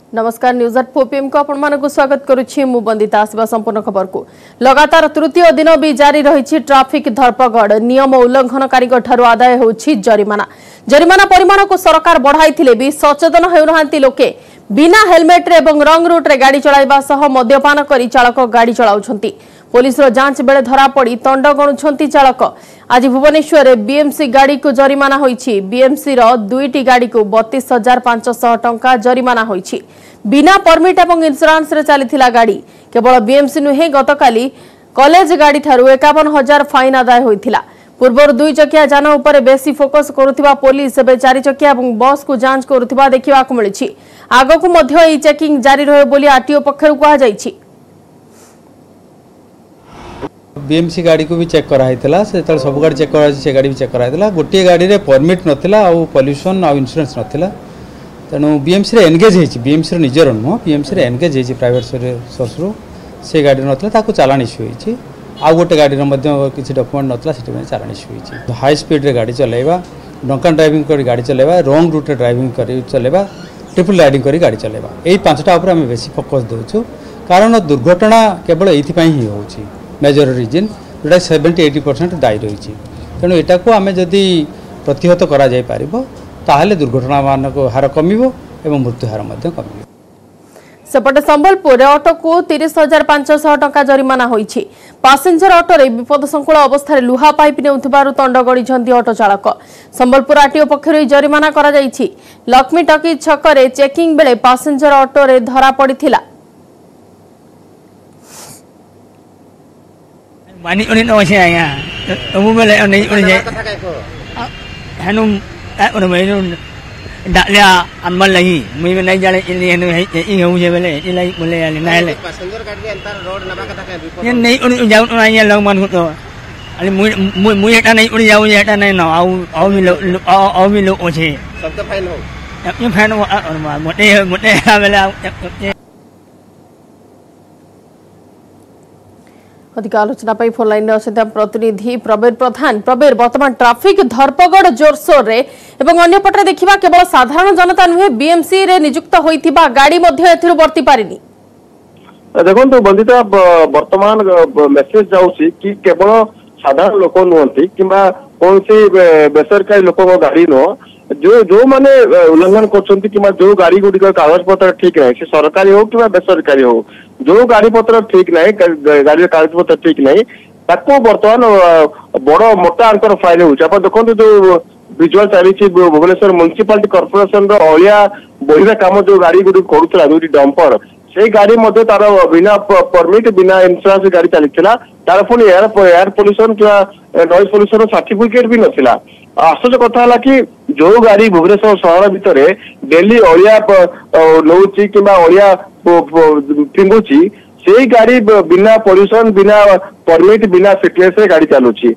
नमस्कार news at 4 PM को आपण स्वागत करुछि मु बंदिता आसवा संपूर्ण खबर को लगातार तृतीय दिन भी जारी रही ट्रैफिक धरपगड़ नियम उल्लंघनकारी ठारू आदाय होछि जरिमाना परिमाण को सरकार बढ़ाई भी सचेतन हेउनांती लोके बिना हेलमेट रे एवं रंग रूट रे गाड़ी चलाइबा सह मद्यपान करी चालक गाड़ी चलाउछंती पुलिस रो जांच बेले धरा पड़ी तंड गणुछंती चालक। आज भुवनेश्वर बीएमसी गाड़ी को जरिमाना होईछि। बीएमसी रो दुईटी गाड़ी को 32,500 टंका जरिमाना होईछि। बिना परमिट एवं इंश्योरेंस रे चलीथिला गाड़ी केवल बीएमसी नुहे गतकाली कॉलेज गाड़ी ठारू 51,000 फाइन आदाय होईथिला। पूर्व दुई चकिया जान उपर बेसी फोकस करुथिबा पुलिस एबे चारि चकिया एवं बस को जांच करुथिबा देखिबा को मिलिछि। आगकु मध्य ई चेकिंग जारी रहे बोली आरटीओ पक्षरु कहा जाईछि। बीएमसी गाड़ी को भी चेक कराइला से सब गाड़ी चेक कर गाड़ी भी चेक कराइला गोटे गाड़ी रे परमिट नथिला आ पॉल्यूशन आ इंश्योरेंस नथिला तेणु बीएमसी रे एनगेज होइछि बीएमसी रे निजर नुह बीएमसी रे एनगेज होइछि प्राइवेट सोर्स रो से गाड़ी नथिला ताको चालान इश्यू होइछि आ गोटे गाड़ी रे मध्ये किछि डॉक्यूमेंट नथिला सेटि में चालान इश्यू होइछि। हाई स्पीड रे गाड़ी चलेबा ड्रंकन ड्राइविंग करी गाड़ी चलेबा रॉन्ग रूट रे ड्राइविंग करी चलेबा ट्रिपल राइडिंग करी गाड़ी चलेबा एई पांचटा ऊपर हम बेसी फोकस देउछु कारण दुर्घटना केवल एथि पई ही होउछि मेजर रीजन जोटा 70-80% दायी रही तेणु यहाँ को आम जदि प्रतिहत करा जाय पारिबो ताहले दुर्घटना मान को हार कमिबो एवं मृत्यु हार मध्य कमिबो। सेपटे संबलपुर ऑटो को 30,500 टंका जरिमाना होईछि। पैसेंजर ऑटो रे विपद संकुल अवस्था लुहा पाइप नेउथिबारु तंड गड़िछंती ऑटो चालक। संबलपुर आरटीओ पक्षरु जरिमाना करा जाईछि। लक्ष्मी टकी छक रे चेकिंग बेले पैसेंजर ऑटो रे धरा पड़िथिला। Mani unin no siya nga. Umumala unin siya. Hanum unin may nun daklia amal lagi. May may jalan ini hanum ini siya bale. Ilai boleh ali naik. Passenger kat dia antar road nama kata kan. Yang naik unin jauh unin yang long man kuto. Ali mui yang naik unin jauh yang naik no. Au milu oce. Sabtu fine ho. Yang fine ho. Mute bale. अधिक आलोचना phone line में प्रतिनिधि प्रबीर प्रधान। प्रबीर बर्तमान traffic धरपगड़ जोरसोर रे एवं अन्य पटरे देखिबा केवल साधारण जनता नुहे बीएमसी रे नियुक्त होइथिबा गाड़ी मध्ये एथिरु वर्ती पारिनी। देखो बंदिता वर्तमान मेसेज जाउछि कि केवल साधारण लोक नुहंती किंबा कौन सी बेसरकारी लोक गाड़ी नो जो माने उल्लंघन करछंती किंबा जो गाड़ी गुडी कागज पत्र ठीक है सरकारी हो कि बेसरकारी हो जो गाड़ी पत्र ठीक नहीं गाड़ी कागज पत्र ठीक नहीं ताको वर्तमान बड़ मोटा अंकर फाइन हो देखो जो विजुअल चली भुवनेश्वर म्युनिसिपालिटी कॉर्पोरेशन अलिया बोहिबा काम जो गाड़ी गुडी करूला दुईटी डंपर से गाड़ी मध्य तार बिना परमिट बिना इंश्योरेंस गाड़ी चली तार पुणी एयर पोल्यूशन क्या नॉइज पोल्यूशन सर्टिफिकेट भी नथिला। आश्चर्य कथा है कि जो गाड़ी भुवनेश्वर सहर भितर डेली अलिया नौची कि अलिया फिंगुची से गाड़ी बिना पोल्यूशन बिना परमिट बिना फिटनेस रे गाड़ी चलुची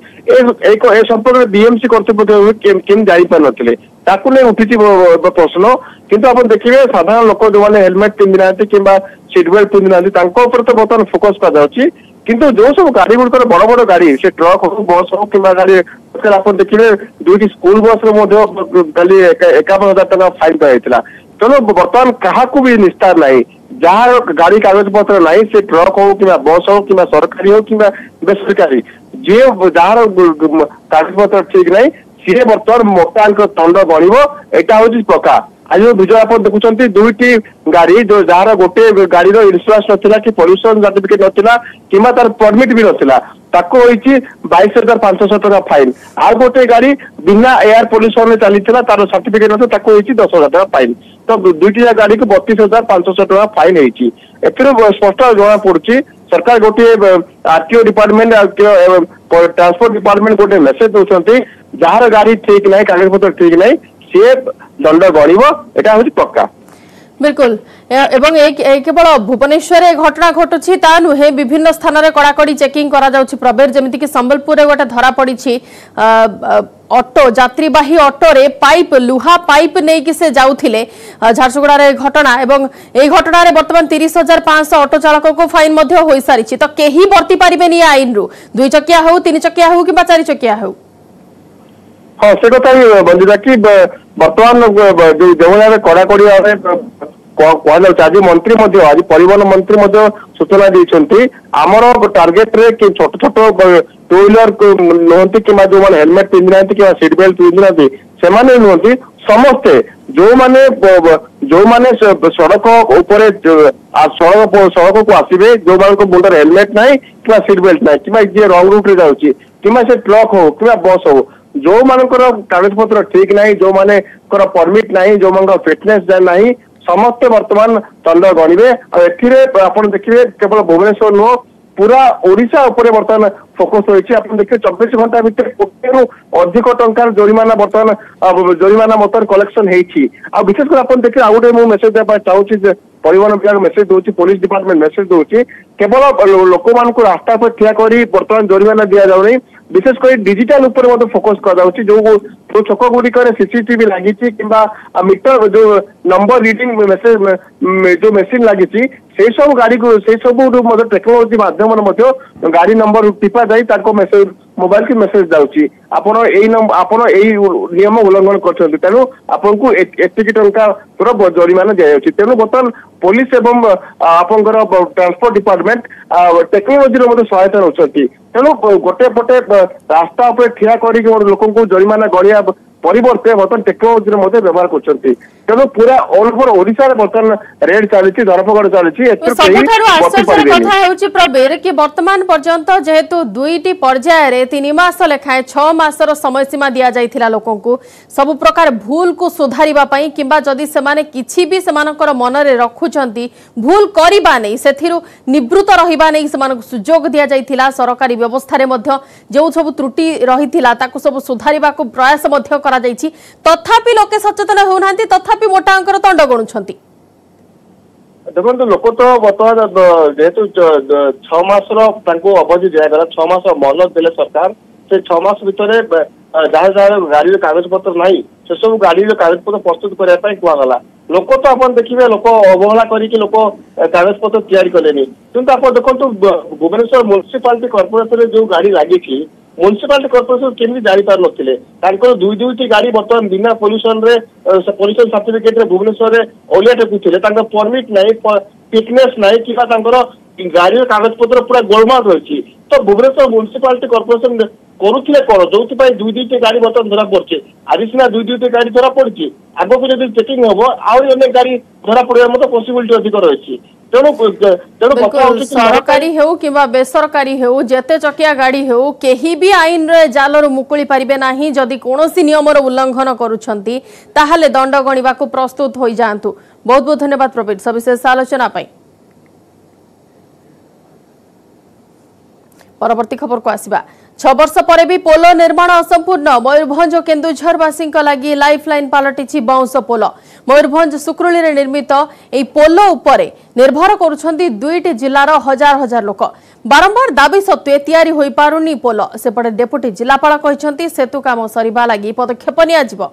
ए संपर्क बीएमसी कर्तृपक्ष केम जाई पार नथिले ताकू ने उठी प्रश्न किंतु आप देखिए साधारण लोक जो मैंने हेलमेट पिंधि ना कि सीट बेल्ट पिंधि ना बर्तमान फोकस कर किंतु जो सब गाड़ी गुड़िक बड़ बड़ गाड़ी से ट्रक हो बस हो कि गाड़ी आप देखिए दुईटी स्कूल बस खाली 51,000 टका फाइन कराइला तेणु बर्तमान क्या भी निस्तार ना जहाँ गाड़ी कागज पत्र ना से ट्रक हो कि बस हो कि सरकारी हो कि बेसरकारी जी जार कागज पत्र ठीक ना सी बर्तमान मोटा अंक दंड बढ़ यहाँ हूँ पक्का। आज विजय आप देखुं दुईटी गाड़ी जो जार गोटे गाड़ी इंश्योरेंस नथिला कि पॉल्यूशन सर्टिफिकेट नथिला किंबा तार परमिट भी नथिला ताको होईची 22,500 टका फाइन आ गोटे गाड़ी बिना एयर पोल्यूशन में चलीथिला तार सर्टिफिकेट नथिला ताको होईची 10,000 टका फाइन तो दुईटी गाड़ी को 32,500 टका फाइन होईची। एथिरो स्पष्ट जଣା पड़ुची सरकार गोटे आरटीओ डिपार्टमेंट ट्रांसपोर्ट डिपार्टमेंट गोटे मेसेज दउछंती जार गाड़ी ठीक नहीं कागज पत्र ठीक नहीं से दंड गणिब एटा होची पक्का। बिल्कुल एवं केवल भुवनेश्वर घटना घटुची ता नुहे विभिन्न स्थान रे कड़ाकड़ी चेकिंग करा जाउची प्रबेर जेमिति कि संबलपुर रे गोटे धरा पड़ीची ऑटो यात्रीवाही ऑटो रे पाइप लुहा पाइप नहीं कि से जाउथिले झारसुगुड़ा रे घटना एवं ए घटना रे वर्तमान 30,500 ऑटो चालक को फाइन मध्य होई सारिची तो केही वर्ती पारिबेनी आईन रु दुई चकिया हो तीन चकिया हो कि चारि चकिया हो। हाँ से कथा बंदिता कि वर्तमान जो कड़ाकड़ी कहु आज मंत्री आज परिवहन मंत्री सूचना देते आमर टार्गेट रे कि छोट छोट टू व्हीलर नुहति कि जो हेलमेट पिंधि ना कि सीट बेल्ट पिंधि ना से नुहति समस्ते जो माने सड़क उपरे सड़क को आसवे जो मान मुंडर हेलमेट ना कि सीट बेल्ट ना कि जी रंग रूट रे जाऊँगी कि से ट्रक हो कि बस हो जो मानकर कागज पत्र ठीक ना जो माने परमिट ना जो मान फिटनेस ना समस्ते वर्तमान दंड गणवे आप देखिए केवल भुवनेश्वर नुह पूरा ओडिशा उपरे वर्तमान फोकस होइछि। आप देखिए 24 घंटा भितर कोटी रु अधिक टंकार जोरिमाना वर्तमान कलेक्शन हेछि। आ विशेष कर आप देखिए आउ गोटे मेसेज देबा चाहूछि जे परिवहन विभाग मेसेज दोछि पुलिस डिपार्टमेंट मेसेज दोछि केवल लोक मान को रास्ता पर ठिया करी वर्तमान जोरिमाना दिया जाउ नहीं विशेषकर डिजिटल ऊपर फोकस कर जो छक गुड़िक सीसीटीवी लगी मीटर जो नंबर रीडिंग मेसेज जो मेसीन लगी से सब गाड़ी को से सब टेक्नोलोजी माध्यम गाड़ी नंबर टिपा जाए मेसेज मोबाइल की मेसेज जाऊँगी आपण नियम उल्लंघन कर तेणु आपको एतिकी टंका जोरिमाना दि जाऊँगी। तेणु बर्तमान पुलिस एवं आपंकर ट्रांसपोर्ट डिपार्टमेंट टेक्नोलोजी सहायता नौकरी तेणु गोटे पटे रास्ता उपर ठिया कर लोक जोरिमाना गणिया परिवर्ते बर्तमान टेक्नोलोजी व्यवहार कर पूरा ऑल ओवर ओडिशा रे बर्तमान रेड चली धरपकड़ चली प्रवीर कि वर्तमान पर्यंत जेहेतु दुईटी पर्यायर 3 मास लेखाएं 6 मासर समय सीमा दि जाइथिला लोकंकु सब प्रकार भूल को सुधारिबा पई किंबा जदि सेमाने किछि भी सेमानकर मनरे रखुचंती भूल करिबा नै सेथिरु निवृत्त रहिबा नै सेमानकु सुजोग दिया जाइथिला सरकारी व्यवस्था रे मध्य जो सब त्रुटि रहिथिला ताकु सब सुधारिबा को प्रयास मध्य करा जाइछि तथापि लोके सचेतन होउनांती तथापि मोटा अंकर दंड गणुछंती। देखो लोक तो बर्तमान जेहेतु 6 मास अवधि दिगला 6 मास मोहलत देले सरकार से 6 मास भितर जहाँ गाड़ी कागज पत्र ना से सब गाड़ी कागज पत्र प्रस्तुत करने कहगला लोक तो आप देखिए लोक अवहेला करके लोक कागज पत्र तैयारी कले किंतु आप देखो भुवनेश्वर म्युनिसिपालिटी कॉर्पोरेशन जो गाड़ी लगी म्युनिसिपालिटी कॉर्पोरेशन केमी जानी पार नथिले दुईटी गाड़ी बर्तमान बिना पोल्यूशन पोल्यूशन सर्टिफिकेट रे भुवनेश्वर रे ओलिया टेकुथिले परमिट नहीं फिटनेस नहीं कि गाड़ी कागज पत्र पूरा गोलमाल रही तो भुवनेश्वर म्युनिसिपालिटी कॉर्पोरेशन करुले कौन जो दुईटी गाड़ी बर्तमान धरा पड़े आज सीना दुईटी गाड़ी धरा पड़ी आग को जब चेकिंग हम आने गाड़ी धरा पड़ा पॉसिबिलिटी अधिक रही सरकारी हो किंबा बेसरकारी हो जेते चकिया गाड़ी हो केही भी आईन रे जालर मुकुली पारिबे नाही जदि कोनोसी नियमर उल्लंघन करूछंती ताहाले दंड गणिबा को प्रस्तुत होई जांतु। बहुत बहुत धन्यवाद प्रवीण सविशेष आलोचना पाई। परवर्ती खबर को आसिबा 6 वर्ष पर भी पोल निर्माण असंपूर्ण मयूरभंज और केन्दुझरवासी लगी लाइफ लाइन पलटि बाउंस पोल मयूरभंज सुक्रुली रे निर्मित यह पोल उपरे निर्भर करुछंती दुईटी जिलार हजार हजार लोक बारंबार दाबी सत्वे तैयारी होई पारुनी पोल सेपटे डेपुटी जिलापाल कहते सेतु काम सरिबा लगी पदक्षेप नियाजिबो।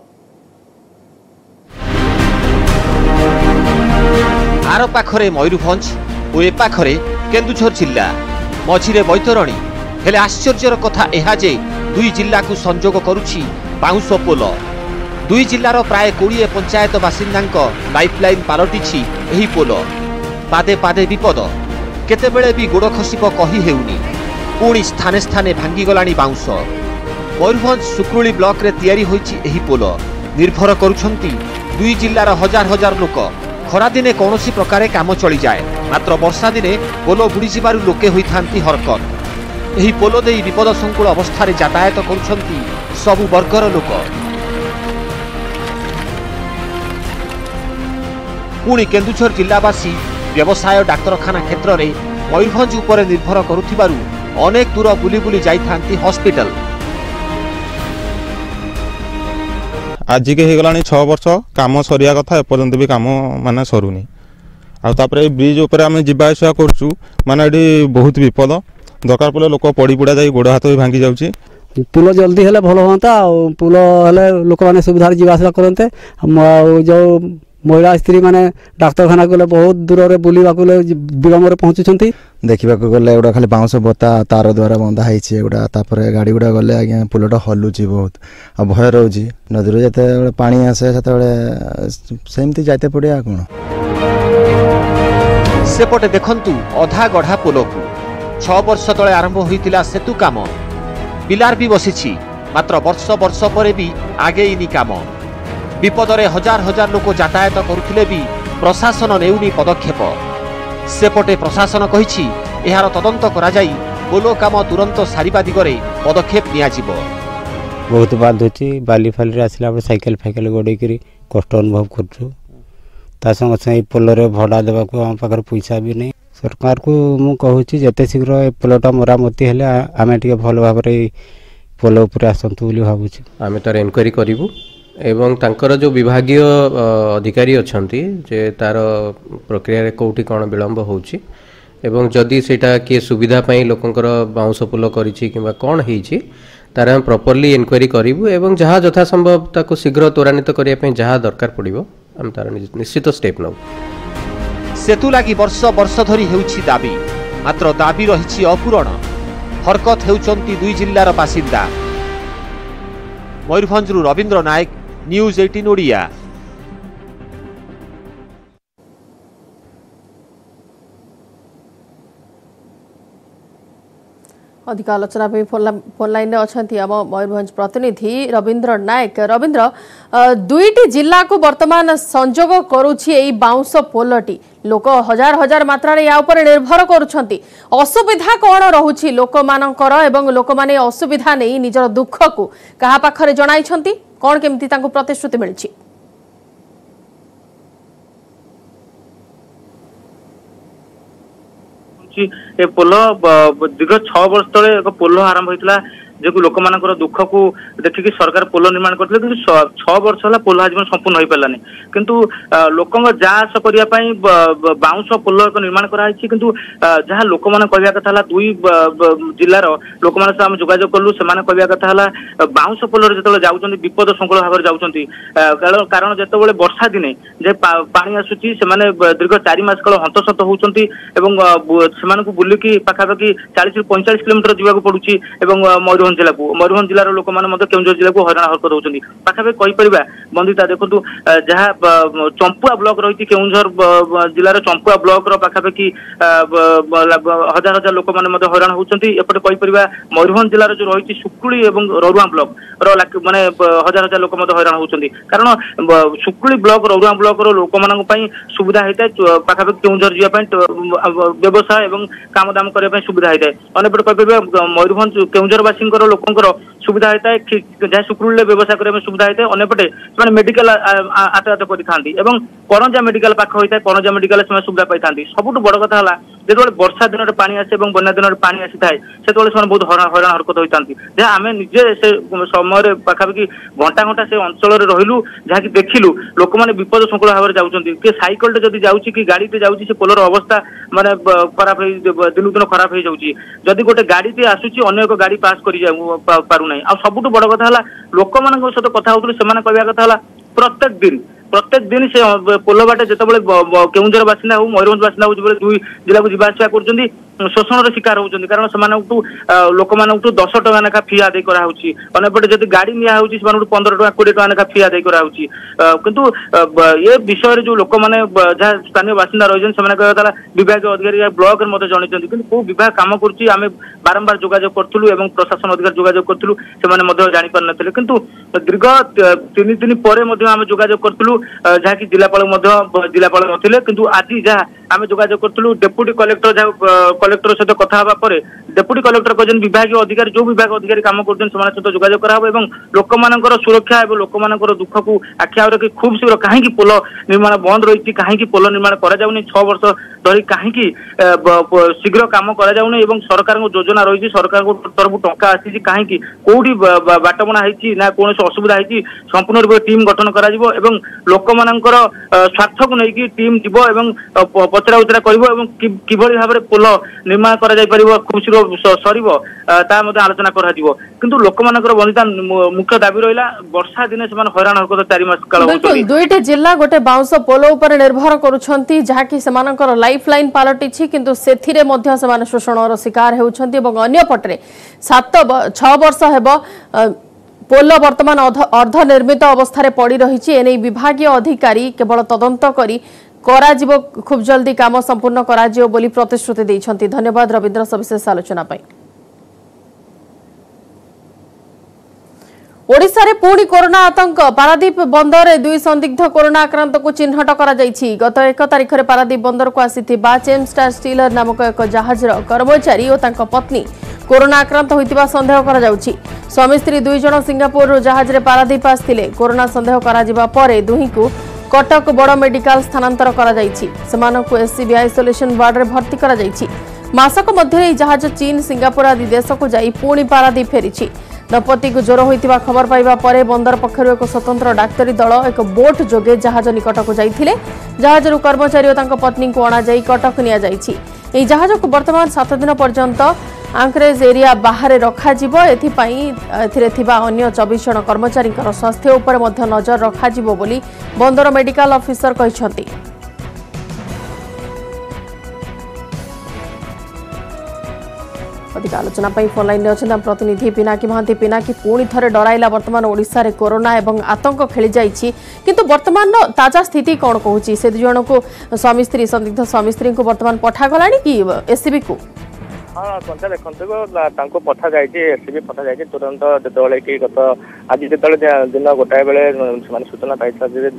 आर पाखरे मयूरभंज और ए पाखरे केन्दुझर जिला मझिरे बैतरणी हेले आश्चर्यर कथा यह जे दुई जिला को संजोग करुछि बाउंस पोल दुई जिलार प्राय 20 पंचायत बासिंदा लाइफलाइन पलटि एही पोल पादे पादे विपद केतेबेले भी गोड़ खसिब कही हेउनी पुणी स्थाने स्थाने भांगीगलाणी बाउंस मयूरभंज सुक्रुली ब्लॉक रे तैयारी होइछि एही पोल निर्भर करुछंती दुई जिलार हजार हजार लोक खरा दिने कौनसी प्रकारे काम चली जाए मात्र वर्षा दिने पोल बुड़ी जिबारु लोके होइथांती हरकत एही पोल देई विपद संकुल अवस्था यातायात करुछंती सबु वर्गर लोक पुणी केन्दुझर जिलावासी व्यवसाय डाक्तरखाना क्षेत्र में मयूरभंज उपरे निर्भर करुथिबारु अनेक दूर बुली बुली जाइथांती हॉस्पिटल आज के गलानी 6 वर्ष काम सरिया कथा एपर्यंत भी काम माने सरुनी आउे ब्रिज उपर आम जावास करुँ माने ये बहुत विपद दरकार पड़े लोक पड़ी पुड़ा जा गोड़ हाथ भी भांगी जाऊँगी पुल जल्दी हेले भल हाँ पुल हेले लोक मैंने सुविधा जावास करते जो महिला स्त्री माने डाक्तरखाना गले बहुत दूर रे बुलवा विलम्ब पहुँचुंट देखा गले एगुड़ा खाली बाउंस बता तार द्वारा बंधा होगा गाड़ी गुड़ा गले आज्ञा पुलटा हलुची बहुत आ भय रोचे नदी जो पानी आसे से सेमती जाते पड़े कौन। सेपटे देखंतु अधा गढ़ा पोल को 6 वर्ष तले आरंभ होइतिला सेतु काम पिलार भी बसिछि मात्र वर्ष वर्ष परे भी आगेइनी काम विपदरे हजार हजार लोक यातायात करुथिले भी प्रशासन नेउनी पदक्षेप सेपटे प्रशासन कहिछि एहार तदंत करा जाई पोलो काम तुरंत सारिबा दिगरे पदक्षेप निया जिवो। बहुत बात होची बाली फाली आसला साइकेल फाइकेल गोडे करी कष्ट अनुभव करछु ता संग संग पोलरे भड़ा देबा को हम पाकर पैसा भी नहीं सरकार को मु कहूची जते शीघ्र ए पोलटा मरामती हेले आमे टिके भल भाबरे पोल ऊपर आसंतु बोली भाबुची आमे तार इनक्वायरी करिवु एवं तांकर जो विभागीय अधिकारी अछंती जे तार प्रक्रिया रे कोठी कोन विलंब होउची एवं जदि सेटा के सुविधा पई लोकंकर बाउंस पोल करिछि किबा कोन हेछि तार हम प्रॉपर्ली इनक्वायरी करिवु एवं जहा यथा संभव ताको शीघ्र त्वरान्वित करिया पई जहा दरकार पड़िबो हम तार निश्चित स्टेप नौ। सेतु लागि वर्ष वर्ष धरी हेउछि दाबी मात्र दाबी रहिछि अपूरण हरकत हेउचंती दुई जिल्लार बासिंदा। मयूरभंजरू रविंद्र नायक न्यूज 18 ओडिया। अधिक आलोचना फोन लाइन अच्छा आम मयूरभंज प्रतिनिधि रविंद्र नायक। रविंद्र दुईटी जिला को वर्तमान संजोग करुछि बाउंस पोलटी लोक हजार हजार मात्रा या ऊपर निर्भर करुछंती असुविधा कौन रहुछि लोक मानकर एवं लोक माने असुविधा नहीं निजर दुख को कहा पाखरे जणाइछंती कौन केमती तांको प्रतिश्रुति मिलछि? ए पोल दीर्घ 6 वर्ष तले एक पोल आरंभ होइतला जेकु लोक मानकर दुख को देखिकी सरकार पोल निर्माण करथिले किंतु 6 वर्ष होला पोल आजीवन संपूर्ण होई पालानी किंतु लोकंग जास करिया पई बाउंस पोल एक निर्माण करा हिची किंतु जहा लोक मान कहया कथा हला दुई जिल्लार लोक मान से हम जोगाजोग करलु से माने कहया कथा हला बाउंस पोल रे जतले जाउचंदी विपद संकुल भाबर जाउचंदी कारण जतबेले वर्षा दिने जे पानी आसुची से माने दीर्घ 4 मास काल हंतसंत होउचंती एवं से माने को बुलिकी पाखापाखि 40 से 45 किलोमीटर जीवा को पडुची एवं मयूरभंज जिलार लोक मैंने केउझर जिला को हईराण हरकत होती पाखापाखि कहीपर बंदिता देखु जहाँ चंपुआ ब्लॉक रही केउझर जिलार चंपुआ ब्लॉक पाखापाखि हजार हजार लोक मैंने हईराण होती एपटे कहीपर मयूरभंज जिलार जो रही सुकुली और ररुआ ब्लॉक माने हजार हजार लोक हईराण होती कारण सुकुली ब्लॉक ररुआ ब्लॉक लोक मान सुविधा होता है पाखापाखि केउझर जावाई व्यवसाय और काम दाम करने सुविधा होता है अनेपटे कहीपर मयूरभंज केउझरवासी लोकंर सुविधा होता है जहाँ सुकुल व्यवसाय करने सुविधा होता है अंपटे मेडिकल आतायात करते करंजा मेडिकल पाख होता है करंजा मेडिकल सुविधा पाई था सबुठ बड़ कथा जो वर्षा दिन में पानी आसे बन्या दिन में पानी आसी थाए से बहुत हईराण हरकत होता जहाँ आम निजे से समय पाखापाखि घंटा घंटा से अंचल रहिलु जहाँकि देखिलु लोक मैंने विपद संकुल भाव में जाऊँच कि सैकल जदि जाऊँगी कि गाड़ी जाऊँगी से पोलर अवस्था माने खराब दिन दिन खराब हो जाऊँगी जदि गोटे गाड़ी आसूची अन्य एक गाड़ी पास कर पारुना आ सबुठ बड़ कथा लोक मान सहित कथा होते कहवा कथा प्रत्येक दिन से पोल बाटे जितेबाला केउझर बासिंदा हो मयूरभंज बासिंदा हो दुई जिला को जावास कर शोषण शिकार होती कारण से लोक मान 10 टका लेखा फी आदाय कराऊँगी अंपटे जब गाड़ी निया 15 टका 20 टका लेखा फी आदाय कराऊँगी किंतु ये विषय जो लोक मैंने जहाँ स्थानीय बासिंदा रही कहता विभाग अधिकारी ब्लॉक में जनई कि विभाग कम कर बारंबार जोगाजोग करूँ प्रशासन अधिकारी जोगाजोग करूँ से जापार ना किंतु दीर्घ 3 दिन पर आम जोगाजोग करूँ जहाँकि जिलापाल नथिले किंतु आज जहाँ आम जोगाजोग करूँ डेप्यूटी कलेक्टर जहाँ कलेक्टर सहित कथा डेप्यूटी कलेक्टर कहते विभाग अधिकारी जो विभाग अधिकारी काम कर सहित जोगाजोग करा लोक मानकर सुरक्षा और लोक मानकर दुख को आखि आगे रखी खूब शीघ्र कहीं पोल निर्माण बंद रही कहीं पोल निर्माण करा 6 वर्ष धरी कहीं शीघ्र कम करा सरकार योजना रही सरकार तरफ टंका आसी कहीं कौटी बाटबणा ना कौन असुविधा होती संपूर्ण रूप टीम गठन करा लोक मानकर स्वार्थ को लेकिन टीम जीव पचरा उचरा कर भाव में पोल निर्माण कर खूब शीघ्र सर आलोचना करा किंतु लोक मानकर बंदिता मुख्य दाबी रहा वर्षा दिन से हईराण हरकत 4 मास काल दुईटे जिला गोटे बाउंस पोल उपर निर्भर करुछंती जहाँकि सेमानकर लाइफ लाइन पालटिछि किंतु सेथिरे मध्य सेमान शोषणर शिकार होउछंती एवं अन्य पटरे 6 वर्ष हेबो पोल वर्तमान अर्ध निर्मित अवस्था पड़ी रही एने विभागीय अधिकारी केवल तदंत करी କରାଯିବ खूब जल्दी काम संपूर्ण कराजियो बोली प्रतिश्रुति दैछंती। धन्यवाद रविंद्र सविशेष आलोचना पाई। ओडिशा रे पुणी कोरोना आतंक। पारादीप बंदर 2 संदिग्ध कोरोना आक्रांत को चिन्हट करा जायछि। गत 1 तारिख रे पारादीप बंदर को आसीथिबा चेम स्टार स्टीलर नामक एक जहाजर कर्मचारी और तांका पत्नी कोरोना आक्रांत होइतिबा संदेह करा जाउछि। स्वामी स्त्री 2 जण सिंगापुर जहाज रे पारादीप आस्थिले। कोरोना संदेह करा जिबा परे दुही को कटक बड़ मेडिकल स्थानांतर करा जायछि। समानकु एससीबी आइसोलेशन वार्ड रे भर्ती करा जायछि। मासक मध्ये जहाज चीन सिंगापुर आदि देश को जाई पुणी पारादीप फेरिछि। दंपति को ज्वर होइतिबा खबर पाइबा परे बंदर पक्षरु एक स्वतंत्र डाक्तरी दल एक बोट जोगे जहाज निकट को जाइथिले। जहाजरु कर्मचारी और तांको पत्नी को अणा जाई कटक निया जाइछि। एई जहाज को वर्तमान 7 दिन पर्यंत आंकरेज एरिया बाहर रखा जिवो। एथिपाई एथिरे थिबा अन्य 24 जण कर्मचारी स्वास्थ्य उपर मध्य नजर रखा जिवो बोली बंदर मेडिकल ऑफिसर कहिसंती। अधिक आलोचना फोन लाइन में प्रतिनिधि पिनाकी महांती। पिनाकी पुणी थे डराइला वर्तमान ओडिशा रे कोरोना एवं आतंक खेली जाइछि, किंतु वर्तमान ताजा स्थिति कौन कहूछि? से 2 जण को स्वामी स्त्री संदिग्ध स्वामी स्त्री को वर्तमान पठा गलानी कि एससीबी को? हाँ कंचा देखो पठा जाए एससीबी पठा जाए तुरंत जो कि गत आज जो दिन गोटाए बेले सूचना पाई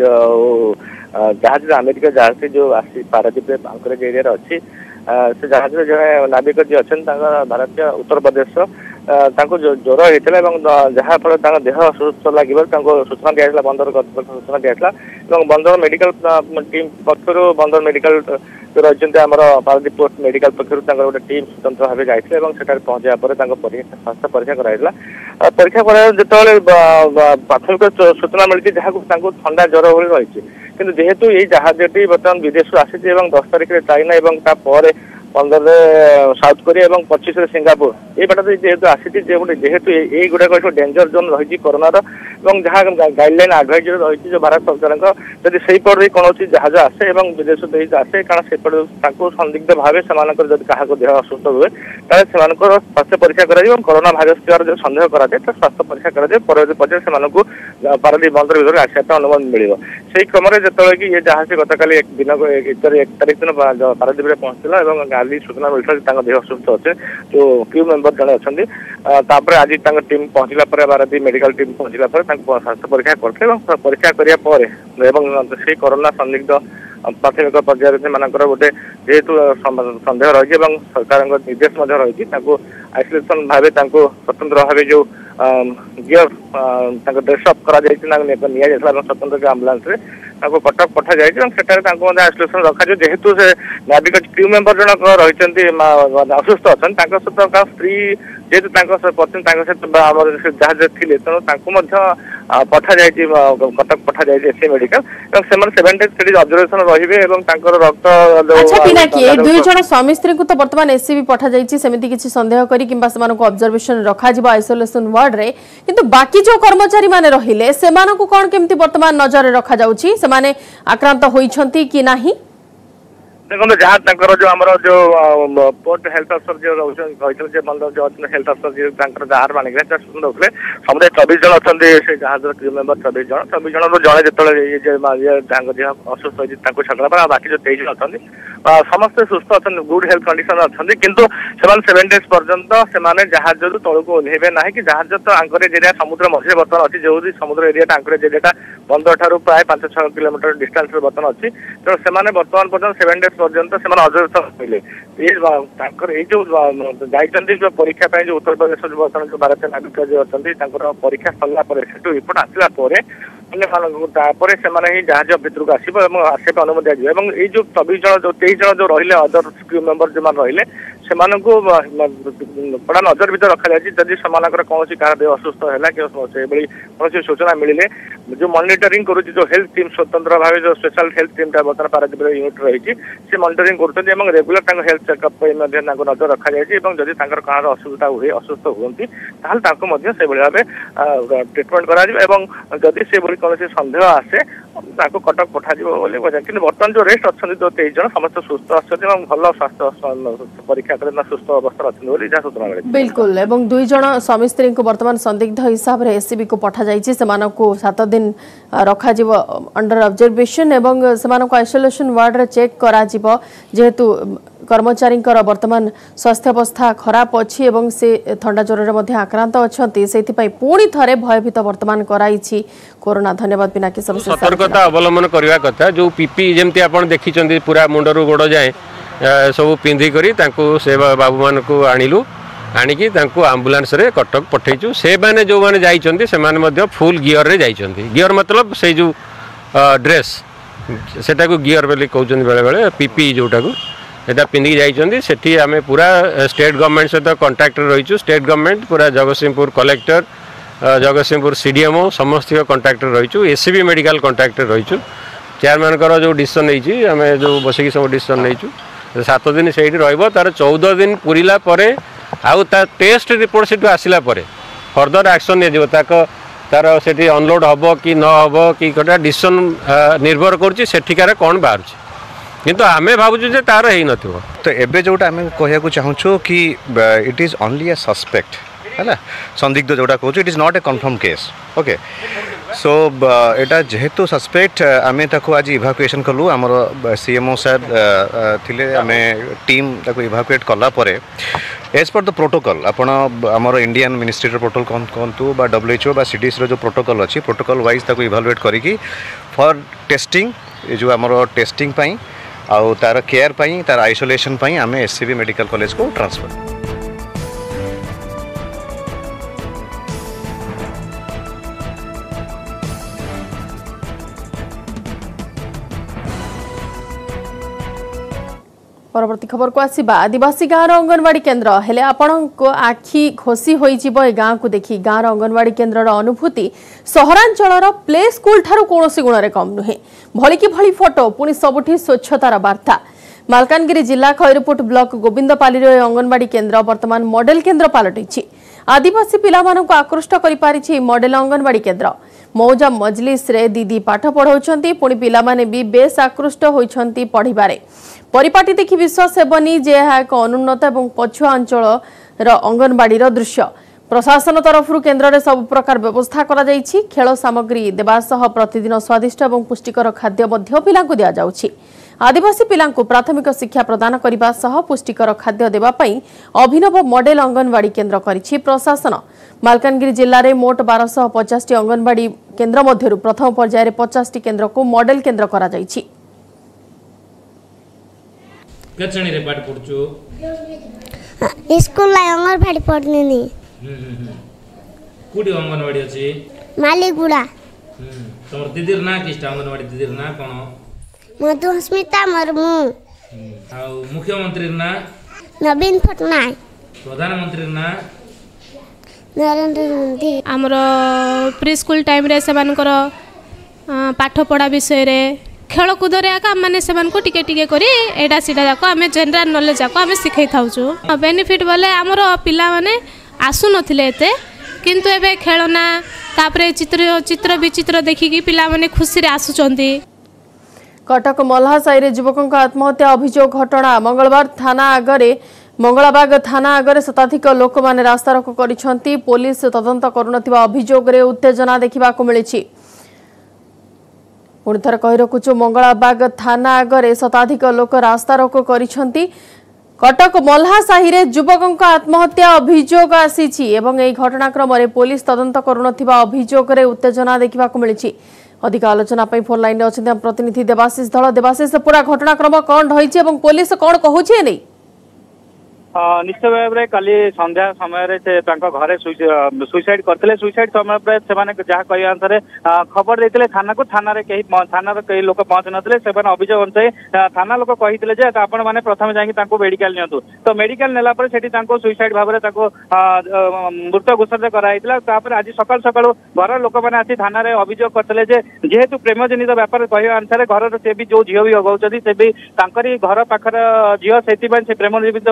जहाज अमेरिका जहाज जो आसी पारादीप आंकरेज एरिया अच्छी से जहाज जड़े नाविक जी अच्छा भारतीय उत्तर प्रदेश ज्वर होता जहाँफल देह असुस्थ लगे सूचना दिया बंदर सूचना दिया बंदर मेडिकल टीम पक्ष बंदर मेडिकल रही पारादीप पोर्ट मेडिकल पक्ष गोटे टीम स्वतंत्र भाव जाते पहुंचा स्वास्थ्य परीक्षा कराइला। परीक्षा जो प्राथमिक सूचना मिली जहाँ ठंडा ज्वर भली रही किंतु जेहेतु ये जहाजटी बर्तमान विदेश आसी 10 तारिख में चाइना 15 साउथ कोरिया 25 सिंगापुर ये बाटा जेहेतु आसी जेहेतु ये गुड़ाक डेंजर जोन रही कोरोना जहाँ गाइडलाइन आडभाइजरी रही जो भारत सरकार जब से पटे कौन जहाज आसे विदेश आसे कारण से संदिग्ध भाव से क्या देह असुस्थ हुए ताले स्वास्थ्य परीक्षा करोना भाइरस जो सन्देह कराए स्वास्थ्य परीक्षा कराए परवर्ती पर्याय पारादीप बंदर भर आसार अनुमति मिल से क्रम जो कि ये जहाज गतकाली 1 तारिख दिन पारादीप में पहुंचला काली सूचना मिलता देह असुस्थ अच्छे जो क्रू मेंबर जड़े अच्छा आज टीम पहुंचला पारादीप मेडिकल टीम पहुंचला स्वास्थ्य परीक्षा करते परीक्षा कराया कोरोना संदिग्ध प्राथमिक पर्यायर से गोटे जेहेतु सन्देह रही सरकार निर्देश रही आइसोलेसन भाव स्वतंत्र भाव जो गियर ड्रेसअप करा स्वतंत्र आंबुलांस कटक पठा जाइए आइसोलेसन रखा जेहेतु से नाविक क्रू मेंबर जनक रही असुस्थ अच्छा सहित स्त्री जेहेतु पत्नी सहित जहाज थे तेणु पठा जाए कटक पठा जाए एससी मेडिकल 7 डेज ऑब्जर्वेशन रहिबे रक्त अच्छा पिनाकी 2 जण स्वामी स्त्री को तो वर्तमान एससीबी पठा जाइछि सेमिति किछि संदेह करी किंबा सेमान को ऑब्जर्वेशन रखा जिबा आइसोलेशन वार्ड रे किंतु बाकी जो कर्मचारी माने रहिले सेमान को कोन केमति वर्तमान नजर रखा जाउछि सेमाने आक्रांत होइछंती कि नाही? देखो जहाँ जो आम जो पोर्ट हेल्थ अफसर जो रही बंदर जो हेल्थ अफसर जो जहाज मानिक दौले समुदाय 24 जन अच्छा जहाज क्रू मेंबर 24 जन जड़े जड़े असुस्थ होती छड़ा बाकी जो 23 जन अच्छा समस्ते सुस्थ अच्छा गुड हेल्थ कंडीशन अच्छा किंतु 7 डेज पर्यंत से जहाज तौक ओह्लैबे ना कि जहाज तो आंकरेज एरिया समुद्र मझे बर्तमान अच्छी जो समुद्र एरिया आंकरेज एरिया बंदर ठार प्राय 5-6 किलोमीटर डिस्टेंस बर्तमान अच्छी तेणु से बर्तमान पर्यंत 7 डेज पर्यंत से ऑब्जर्वेशन मिले ये जो जाइए परीक्षा जो उत्तर प्रदेश जो बर्तमान जो भारतीय नागरिक जो अच्छा परीक्षा सरला रिपोर्ट आसला से जहाज भितर को आसपा अनुमति दिए जो 24 जन जो 23 जन जो रही अदर क्रू मेंबर जो रही से बड़ा नजर भर रखा जाए जदि से कौन क्या देह असुस्थ है कौन सूचना मिले जो मॉनिटरिंग करुच्ची जो हेल्थ टीम स्वतंत्र भाव जो स्पेशल हेल्थ टीम बर्तमान पारादीप यूनिट रही से मॉनिटरिंग कर रेगुलर हेल्थ चेकअप नजर रखा जाए जदि कहाँ असुविधा हुए असुस्थ हुए भाव ट्रिटमेंट कर जदि से कौन सन्देह आसे ତାଙ୍କୁ କଟକ ପଠାଯିବ ବୋଲି କହୁଛନ୍ତି। କିନ୍ତୁ ବର୍ତ୍ତମାନ ଯୋଉ ରେଷ୍ଟ ଅଛନ୍ତି ଯୋଉ 23 ଜଣ ସମସ୍ତେ ସୁସ୍ଥ ଅଛନ୍ତି ଏବଂ ଭଲ ସ୍ୱାସ୍ଥ୍ୟ ପରୀକ୍ଷା କରି ସୁସ୍ଥ ଅବସ୍ଥାରେ ଅଛନ୍ତି ବୋଲି ଯାହା ସୂଚନା ମିଳିଛି। बिल्कुल एवं 2 जण स्वामी स्त्री को वर्तमान संदिग्ध हिसाब रे एससीबी को पठा जायछि सेमानकु 7 दिन रखा जीव अंडर ऑब्जर्वेशन एवं सेमानकु आइसोलेशन वार्ड रे चेक करा जीव जेहेतु कर्मचारी वर्तमान स्वास्थ्य अवस्था खराब अच्छी एवं से थंडा ज्वर रे आक्रांत अछंती सेति पई पुणी थरे भयभीत वर्तमान कराइछि कोरोना। धन्यवाद पिनाकी सब सतर्कता अवलंबन करबा कथा जो पीपी जेमती आपण देखिचंदी पूरा मुंडरू गोड़ जाए सब पिंधि करी तांको से बाबू मान को आनिलु आनिकी तांको एम्बुलेंस रे कटक पठेइछु। से माने जो माने जाइचंदी से माने मध्य फुल गियर रे जाइचंदी। गियर मतलब से जो ड्रेस सेटा को गियर बेले कहउचंदी बेले बेले पीपी जोटा को एटा पिंधि जाइचंदी। सेठी आमे पूरा स्टेट गवर्नमेंट सहित कांटेक्ट रहिछु। स्टेट गवर्नमेंट पूरा जगतसिंहपुर कलेक्टर जगतसिंहपुर सीडीएमओ समस्त कांटेक्ट रहिछु। एससीबी मेडिकल कांटेक्ट रहिछु। चेयरमैन कर जो डिसीजन नहीं आमे जो बसिकी सब डिसीजन नहीं 7 दिन से तार 14 दिन पूरीला परे आउ ता टेस्ट रिपोर्ट से आसला परे फर्दर एक्शन नियो तार से अनलोड हम कि न हम कि डिसीजन निर्भर कर कौन बाहर किंतु आमे भावुँ जे तार है नथिबो। तो एबे जोटा आमे कहया चाहूँ कि it is only a suspect है संदिग्ध जोटा कहूँ it is not a confirmed case okay. So एटा जेहेतु सस्पेक्ट आमे ताको आज इभाकुएशन कलु आमर सीएमओ सर थिले आमे टीम ताको इभाकुएट कला परे एज पर द प्रोटोकॉल आपण आमर इंडियन मिनिस्ट्री प्रोटोकॉल कहतु बा WHO बा CDC जो प्रोटोकॉल अच्छी प्रोटोकॉल वाइज ताको इभालुएट करिकी फॉर टेस्टिंग जो आमर टेस्टिंग पई आउ तार केयर पई तार आइसोलेशन पई आमे SCB मेडिकल कॉलेज को ट्रांसफर। परवर्ती खबर को आसीबा आदिवासी गाँव अंगनवाड़ी केन्द्र हेले आपण को आखि खोसी होई जिवो ए गाँव को देखि गाँव अंगनवाड़ी केन्द्र अनुभूति सहरांचल प्ले स्कूल ठारू कोनोसी गुण रे कम नुहे भली की भली फोटो पुनी सबुठी स्वच्छतार वार्ता। मालकानगिरी जिला खैरपुट ब्लॉक गोविंदपाली रे अंगनवाड़ी केन्द्र वर्तमान मॉडल केन्द्र पलटिछि। आदिवासी पिलामानंको आकृष्ट करि पारिछि मॉडल अंगनवाड़ी केन्द्र। मौजा मजलिस रे दीदी पाठ पढ़ाउछंती पुनी पिलामाने भी बेस आकृष्ट होइछंती पढ़िबारे। परिपाटी देखि विश्वास हेबनी जे एक अनुन्नत एवं पछुआ अंचल अंगनवाड़ी दृश्य। प्रशासन तरफ केन्द्र में सब प्रकार व्यवस्था करा जाइछि। खेल सामग्री देवा सह प्रतिदिन स्वादिष्ट एवं पुष्टिकर खाद्य मध्य पिलांकु दिया जाउछि। आदिवासी पिलांकु प्राथमिक शिक्षा प्रदान करने सह पुष्टिकर खाद्य देवा पई अभिनव मॉडल अंगनवाड़ी केन्द्र करिछि प्रशासन। मालकानगिरी जिले में मोट 1250 अंगनवाड़ी केन्द्र मध्यरु प्रथम पर्यायर 50 केन्द्र को मॉडल केन्द्र करा जाइछि। कचणी रे पाठ पढछु स्कूल ला अंगनवाड़ी पढने नी कुडी अंगनवाड़ी अछि मालीगुड़ा। तमर दीदीर ना किष्ट अंगनवाड़ी दीदीर ना कोन मधुस्मिता मुर्मू आ मुख्यमंत्री ना नवीन पटनायक प्रधानमंत्री ना नरेंद्र मोदी। आमर प्री स्कूल टाइम रे सेमानकर पाठ पढ़ा विषय रे खेलकूद मैंने से टिके टिके करी एटा सीटा जाक आम जनरल नॉलेज जाक आम शिखई था बेनिफिट बोले आमर पिला माने आसु नथिले एते किंतु एबे खेलना तापरे चित्र चित्र विचित्र देखिकी पिला माने खुशी रे आसुचंती। कटक मल्हासाई रे युवकों आत्महत्या अभियोग घटना मंगलवार थाना आगरे मंगलाबाग थाना आगरे शताधिक लोक माने रास्ता रोको करिसंती। पुलिस तदंत करुनथिबा अभियोग रे उत्तेजना देखिबा को मिलिछि। पुणी थर कहि रखुछु मंगलाबाग थाना आगरे शताधिक लोक रास्ता रोको करिसंती। कटक मल्हासाही रे युवकों आत्महत्या अभियोग आसीछि एवं एई घटनाक्रम रे पुलिस तदंत करुनथिबा अभियोग रे उत्तेजना देखिबा को मिलिछि। अधिक आलोचना पई फोन लाइन रे अछन्ती प्रतिनिधि देवाशीष धळ। देवाशीष पूरा घटनाक्रम कोन रहिछि एवं पुलिस कोन कहूछि नै? निश्चय भाव में काली संध्या समय घरे सुइसाइड करते सुइसाइड समय से जहाँ कह अनुसार खबर देते थाना को थाना कई लोक पहुंच नथिले से अभियोग अनुसार थाना लोक कही आपण मैंने प्रथम जाकि मेडिकल नियंतु तो मेडिकल नेला सुइसाइड भाव में मृत घोषणा कराई। आज सकाल सकाल घर लोक मैंने आसी थाना अभियोग करते जेहेतु प्रेम जनित व्यापार कह अनुसार घर से भी जो झील भी अगौती से भी घर पाखर झील से प्रेम जनित व्यापार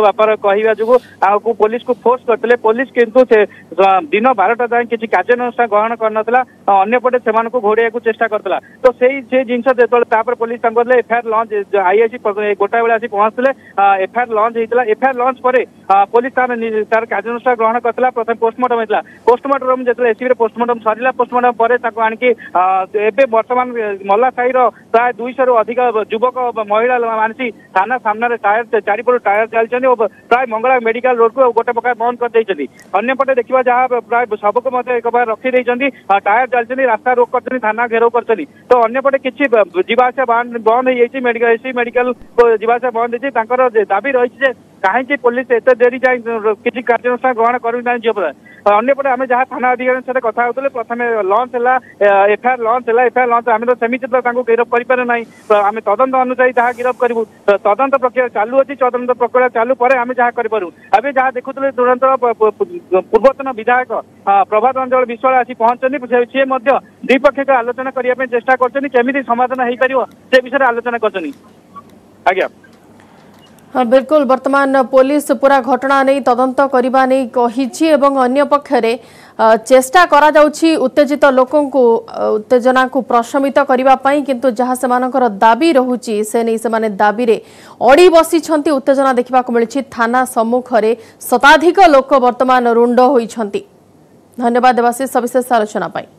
कहवा जो पुलिस को फोर्स करते पुलिस किंतु दिन 12टा जाए किसी कार्यानुष्ठान ग्रहण करनथला अन्यपटे से घोड़ाइया को चेष्टा करता तो से जिनस जो पुलिस एफआईआर लॉन्च आईआईसी गोटा बेले आसी पहुंचते एफआईआर लॉन्च होता एफआईआर लॉन्च पर पुलिस तार कार्यानुष्ठान ग्रहण करता प्रथम पोस्टमार्टम होता पोस्टमार्टम जो एसबी पोस्टमार्टम सरला पोस्टमार्टम पर आणिकी बर्तमान मल्ला साही प्राय 200 रु अधिक युवक महिला मानसी थाना सामने टायर चारिपट टायर चलती प्राय मंगला मेडिकल रोड को गोटे प्रकार बंद कर अन्यपटे देखा जहाँ प्राय सब को एक बार रखी टायर चलती रास्ता रोक कर थाना घेराव कर तो अन्यपटे किसी जीवासा बंद हो मेडिकल एससी मेडिकल जीवासा बंद होती दाबी रही कहीं पुलिस एत देरी जाए किसी कार्यानुष्ठान ग्रहण करना झील अन्यपटे आम जहाँ थाना अधिकारी सहित कथा होते प्रथम लॉन्च है एफआईआर लॉन्च आम तो सेमती तो गिरफ करें आम तदंत अनुसार जहाँ गिरफ करूँ तदंत प्रक्रिया चालू अच्छी तदंत प्रक्रिया चालू पर आम जहाँ करूँ अभी जहाँ देखुले तुरंत पूर्वतन विधायक प्रभात रंजन विश्वाल आसी पहुंचनी सी द्विपक्षीय आलोचना करने चेष्टा करमी समाधान हो पार से विषय आलोचना कर आज्ञा हाँ बिल्कुल वर्तमान पुलिस पूरा घटना नहीं तदंत करने नहीं कही अन्य पक्षरे चेष्टा करा जाउछि उत्तेजित लोकों को उत्तेजना को प्रशमित करने किंतु जहाँ से दाबी रहुछि से नहीं से माने दाबी रे अड़ी बसी उत्तेजना देखा मिली थाना सम्मुख में शताधिक लोक वर्तमान रुंड होइछंती। धन्यवाद देवाशीष सविशेष आलोचना पाई।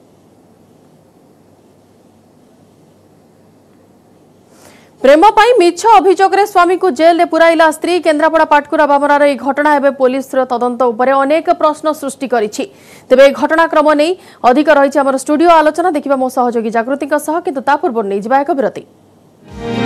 प्रेम पाई मिछ अभियोग रे स्वामी को जेल रे पुराइला स्त्री केन्द्रापड़ा पाटकुरा मामलार यह घटना एवं पुलिस तदंत उपरे अनेक प्रश्न सृष्टि करिछि। तेबे घटनाक्रम नहीं अधिक रही स्टूडियो आलोचना देखा मो सहयोगी जागृति किंतु ता पूर्व नहीं जा एक विरति।